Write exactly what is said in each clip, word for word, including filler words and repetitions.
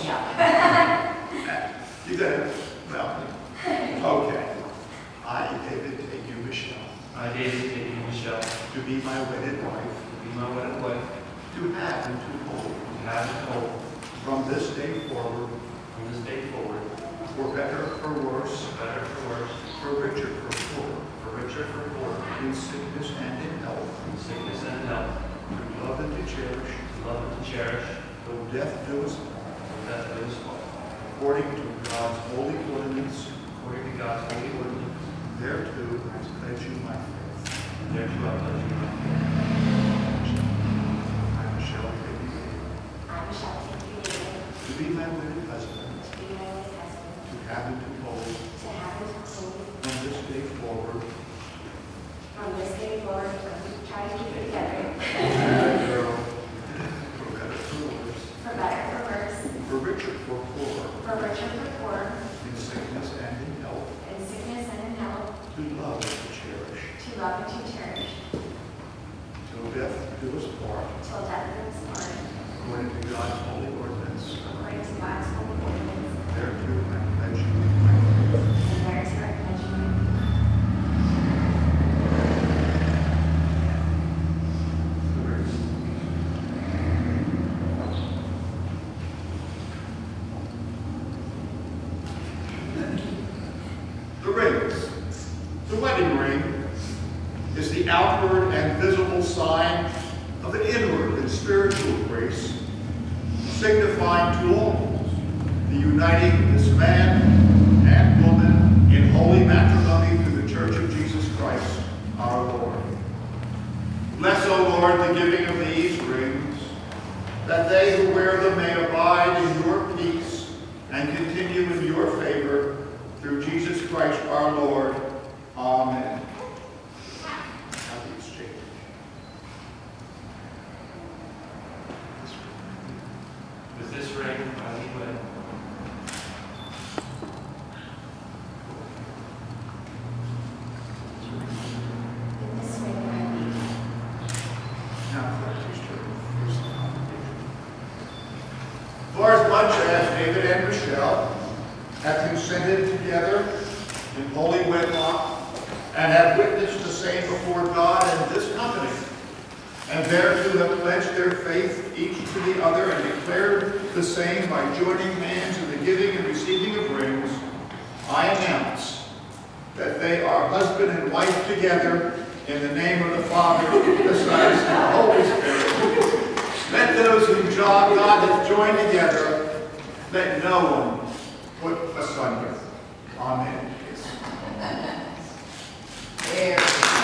Michelle. You got it? Well, okay. I, David, take you, Michelle. I, David, take you, Michelle, To be my wedded wife. to be my wedded wife, To have and to hold. to have and hold, From this day forward. from this day forward, For better, for worse. for better, for worse, For richer, for poorer. for richer, for poorer, In sickness and in health. in sickness and in health, To love and to cherish. to love and to cherish, Though death do us part. till death do us part. According to God's holy ordinance. According to God's holy ordinance, Thereto I pledge you my faith. and thereto I pledge you my faith. I, Michelle, take you, David. I, Michelle, take you, David, To be my wedded husband. to be my wedded husband, To have and to hold. to have and to hold, From this day forward. from this day forward, I'm trying to keep it together, For better, for worse. for better, for worse, For richer, for poorer. for richer, for poorer, In sickness and in health. in sickness and in health, To love and to cherish. to love and to cherish, Till death do us part. till death do us part, According to God's holy ordinance. according to God's holy ordinance, Thereto I pledge you my faith. and thereto I pledge you my faith. The rings. The wedding ring is the outward and visible sign of an inward and spiritual grace, signifying to all the uniting of this man and woman in holy matrimony through the Church of Jesus Christ, our Lord. Bless, O Lord, the giving of these rings, that they who wear them may abide in your peace and continue in your favor, through Jesus Christ our Lord. Amen. Now the exchange. With this ring, I lead wed. In this way, I lead. Now, please turn to the first congregation. For as much as David and Michelle have consented together in holy wedlock and have witnessed the same before God and this company, and thereto have pledged their faith each to the other and declared the same by joining hands in the giving and receiving of rings, I announce that they are husband and wife together in the name of the Father, the Son, and the Holy Spirit. Let those whom God has joined together, let no one put asunder. Amen. There.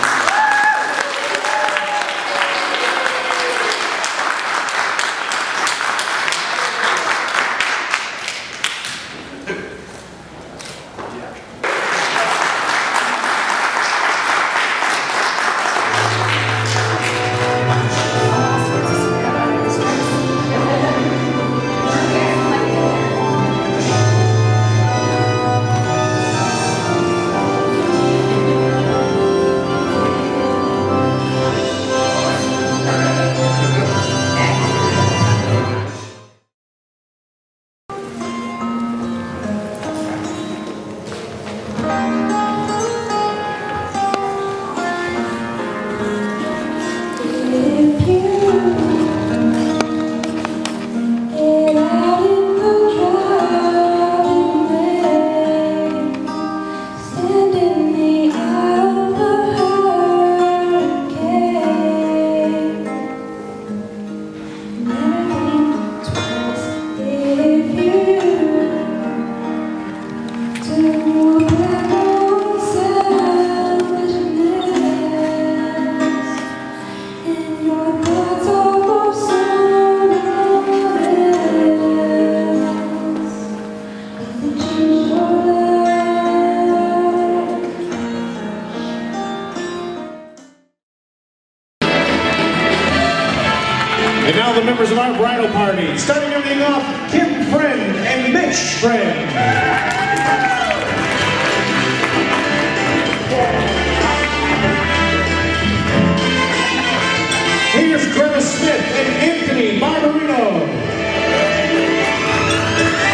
And now the members of our bridal party, starting everything off, Kim Friend and Mitch Friend. Here's Greta Smith and Anthony Barbarino.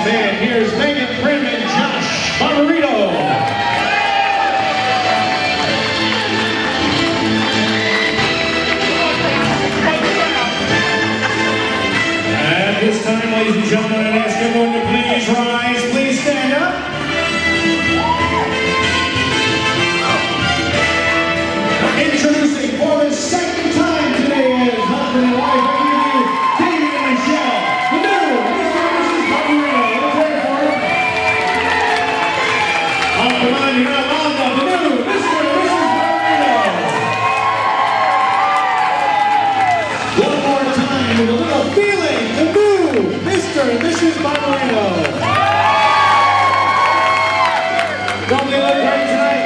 And here's Megan Prim and Josh Barbarito. At this time, ladies and gentlemen, I ask everyone to please rise. Please stand up. Introducing for the second time today as husband and wife, I give you David and Michelle, the new Mister and Missus Barbarito. Let's hear it for them. On the line, you're not loud enough. The new Mister and Missus Barbarito. One more time with a little feeling. The new Mister and Missus Barbarito. Don't they look great tonight?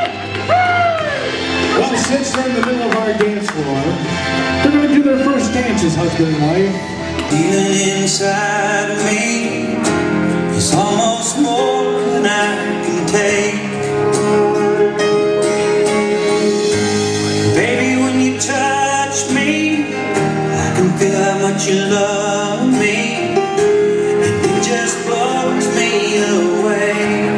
Well, since they're in the middle of our dance floor, they're going to do their first dance as husband and wife. Feeling inside of me is almost more than I can take. Baby, when you touch me, I can feel how much you love me, and it just blows me away.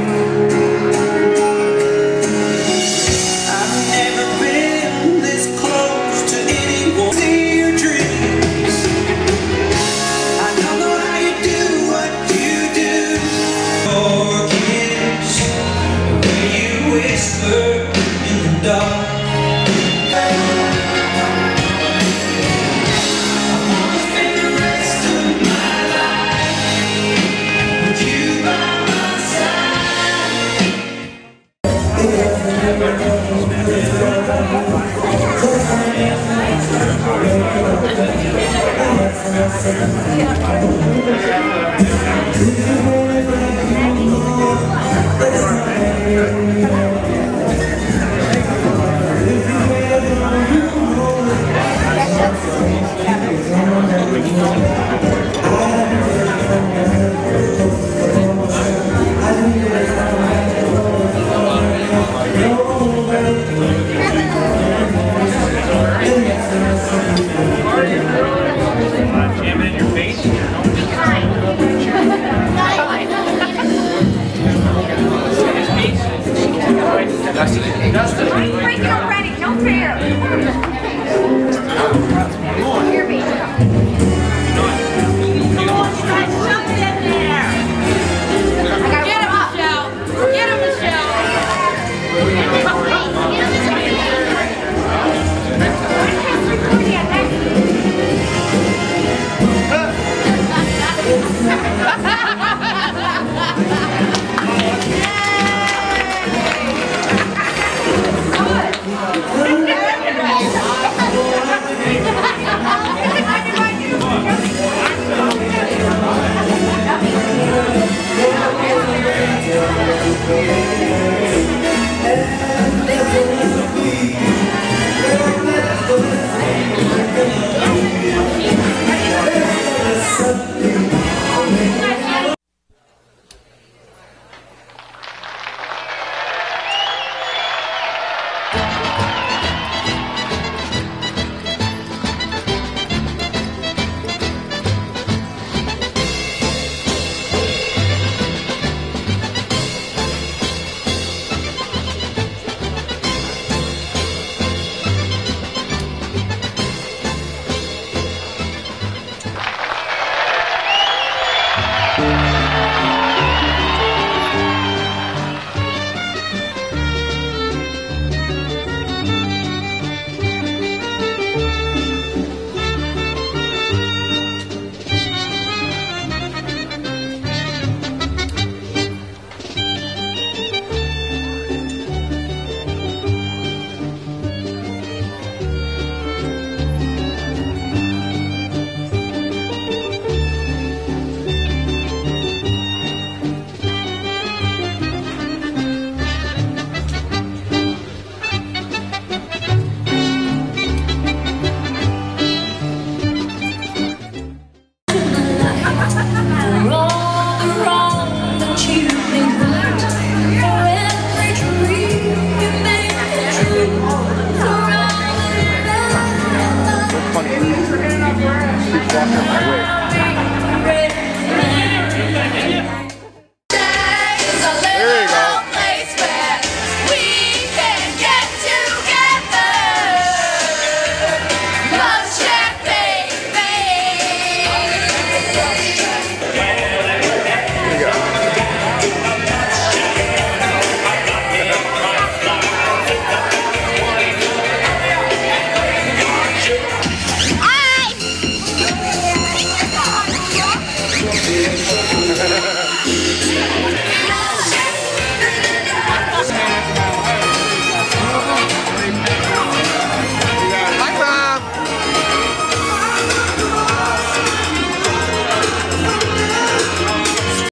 I'm breaking already, no fair. Hear me. Come on, you guys, jump in there. I gotta get him, Michelle. Get him, Michelle. Yeah.